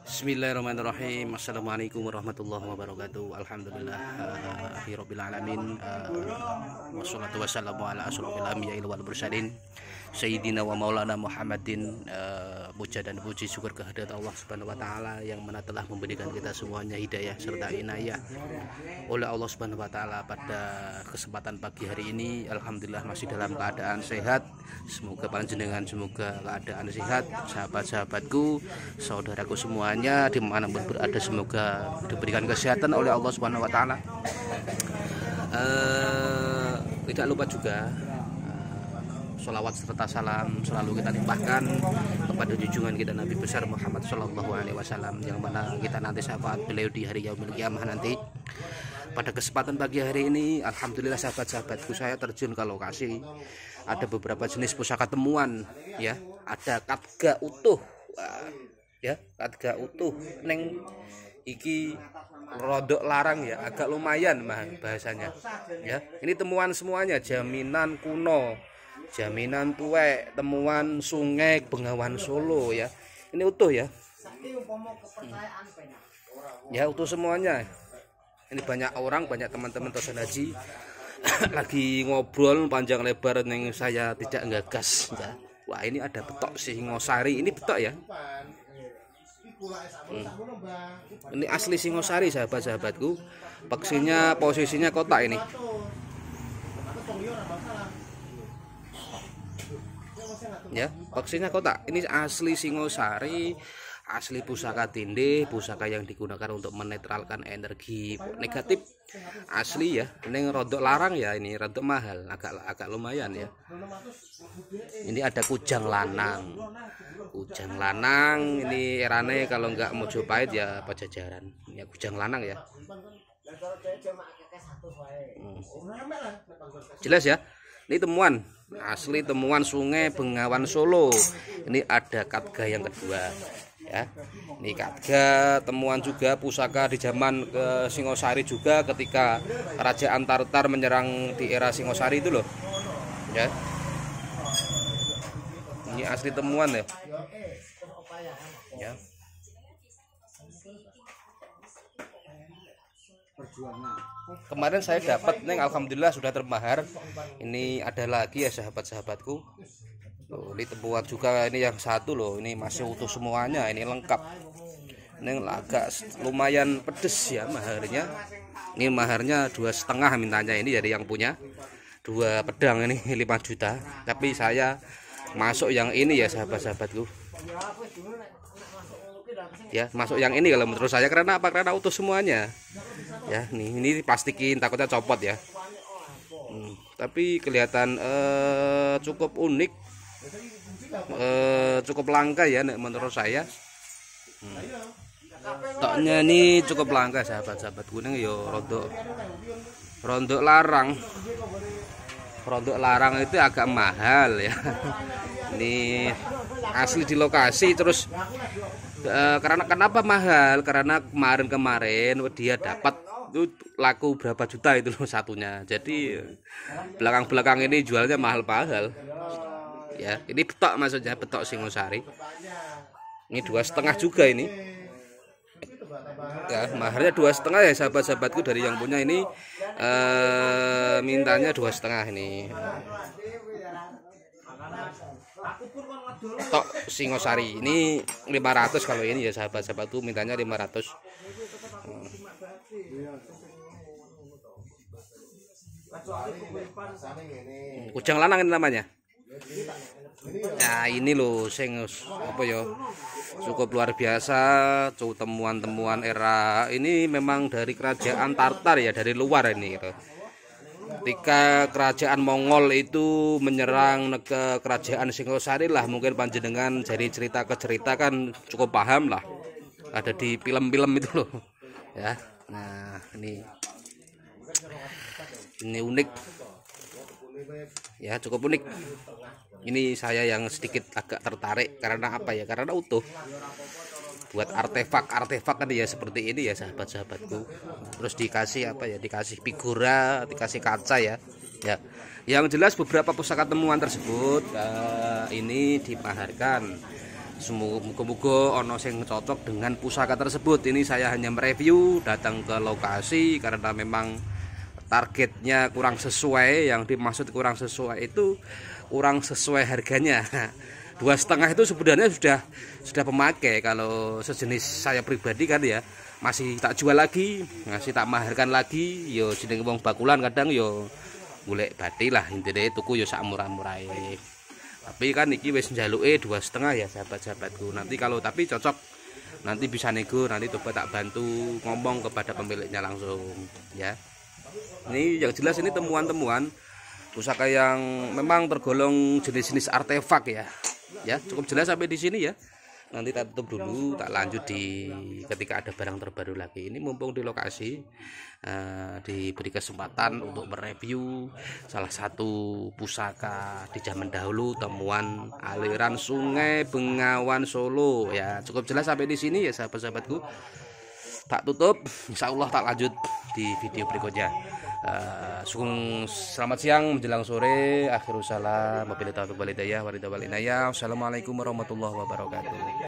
Bismillahirrahmanirrahim. Assalamualaikum warahmatullahi wabarakatuh. Alhamdulillah rabbil alamin. Wassalatu wassalamu ala asrofil anbiya'i wal mursalin Sayyidina wa maulana Muhammadin. Puja dan puji syukur kehadirat Allah Subhanahu wa taala yang mana telah memberikan kita semuanya hidayah serta inayah oleh Allah Subhanahu wa taala pada kesempatan pagi hari ini. Alhamdulillah masih dalam keadaan sehat. Semoga panjenengan semoga keadaan sehat, sahabat-sahabatku, saudaraku semuanya dimanapun berada, semoga diberikan kesehatan oleh Allah Subhanahu wa taala. Tidak lupa juga sholawat serta salam selalu kita limpahkan kepada junjungan kita Nabi besar Muhammad Shallallahu Alaihi Wasallam, yang mana kita nanti syafaat beliau di hari yaumil qiyamah nanti. Pada kesempatan pagi hari ini, alhamdulillah sahabat-sahabatku, saya terjun ke lokasi. Ada beberapa jenis pusaka temuan, ya. Ada katga utuh, ya, katga utuh. Neng iki rodok larang ya, agak lumayan mah bahasanya, ya. Ini temuan semuanya, jaminan kuno, jaminan tuwek, temuan Sungai Bengawan Solo, ya. Ini utuh ya. Ya, utuh semuanya. Ini banyak orang, banyak teman-teman Tosan Haji lagi ngobrol panjang lebar yang saya tidak nggagas, ya. Wah, ini ada betok Singosari. Ini betok ya. Ini asli Singosari, sahabat-sahabatku. Peksinya posisinya kotak ini. Ya, peksinya kotak. Ini asli Singosari, asli pusaka tindih, pusaka yang digunakan untuk menetralkan energi negatif. Asli ya. Ini rodok larang ya, ini rodok mahal, agak lumayan ya. Ini ada kujang lanang. Kujang lanang ini erane kalau nggak Mojopahit ya Pajajaran. Ya, kujang lanang ya. Jelas ya. Ini temuan asli, temuan Sungai Bengawan Solo. Ini ada katga yang kedua, ya. Ini katga temuan juga pusaka di zaman ke Singosari juga, ketika kerajaan Tartar menyerang di era Singosari itu loh, ya. Ini asli temuan ya. Ya. Kemarin saya dapat neng, alhamdulillah sudah termahar. Ini ada lagi ya sahabat-sahabatku. Tuh, ini temuan juga, ini yang satu loh, ini masih utuh semuanya, ini lengkap. Ini agak lumayan pedes ya maharnya. Ini maharnya 2,5 mintanya ini dari yang punya. 2 pedang ini 5 juta. Tapi saya masuk yang ini ya sahabat-sahabatku. Ya, masuk yang ini kalau menurut saya. Karena apa? Karena utuh semuanya. Ya, ini diplastikin, takutnya copot ya. Tapi kelihatan cukup unik, cukup langka ya menurut saya. Toknya ini cukup langka sahabat-sahabat kuning yo, rondok larang. Rondok larang itu agak mahal ya. Ini asli di lokasi. Terus karena kenapa mahal? Karena kemarin dia dapat itu laku berapa juta itu loh satunya. Jadi belakang ini jualnya mahal-mahal. Ya, ini betok, maksudnya betok Singosari. Ini 2,5 juga ini. Ya, maharnya 2,5 ya sahabat-sahabatku, dari yang punya ini mintanya 2,5 ini. Tok Singosari ini 500 kalau ini ya sahabat-sahabatku, mintanya 500. Kujang lanang ini namanya. Nah, ini loh sing apa ya, cukup luar biasa. Temuan-temuan era ini memang dari kerajaan Tartar ya, dari luar ini gitu. Ketika kerajaan Mongol itu menyerang ke kerajaan Singosari lah, mungkin panjenengan dari cerita ke cerita kan cukup paham lah, ada di film-film itu loh ya. Nah, ini unik ya, cukup unik. Ini saya yang sedikit agak tertarik karena apa ya, karena utuh. Buat artefak kan ya seperti ini ya sahabat-sahabatku. Terus dikasih apa ya, dikasih figura, dikasih kaca ya. Ya, yang jelas beberapa pusaka temuan tersebut ini dimaharkan Muga-muga ono sing cocok dengan pusaka tersebut. Ini saya hanya mereview, datang ke lokasi karena memang targetnya kurang sesuai. Yang dimaksud kurang sesuai itu kurang sesuai harganya. 2,5 itu sebenarnya sudah pemakai. Kalau sejenis saya pribadi kan ya masih tak jual lagi, masih tak maharkan lagi. Yo jeneng wong bakulan kadang yo golek bathi lah, intine tuku yo sak murah-murahe. Tapi kan iki wis njaluke 2,5 ya sahabat-sahabatku. Nanti kalau tapi cocok nanti bisa nego, nanti coba tak bantu ngomong kepada pemiliknya langsung ya. Ini yang jelas ini temuan-temuan pusaka yang memang tergolong jenis-jenis artefak ya. Ya, cukup jelas sampai di sini ya. Nanti tak tutup dulu, tak lanjut di ketika ada barang terbaru lagi. Ini mumpung di lokasi diberi kesempatan untuk mereview salah satu pusaka di zaman dahulu, temuan aliran Sungai Bengawan Solo ya. Cukup jelas sampai di sini ya sahabat-sahabatku. Tak tutup, insya Allah tak lanjut di video berikutnya. Selamat siang menjelang sore. Akhirul salam, wabillahi taufiq wal hidayah. Assalamualaikum warahmatullahi wabarakatuh.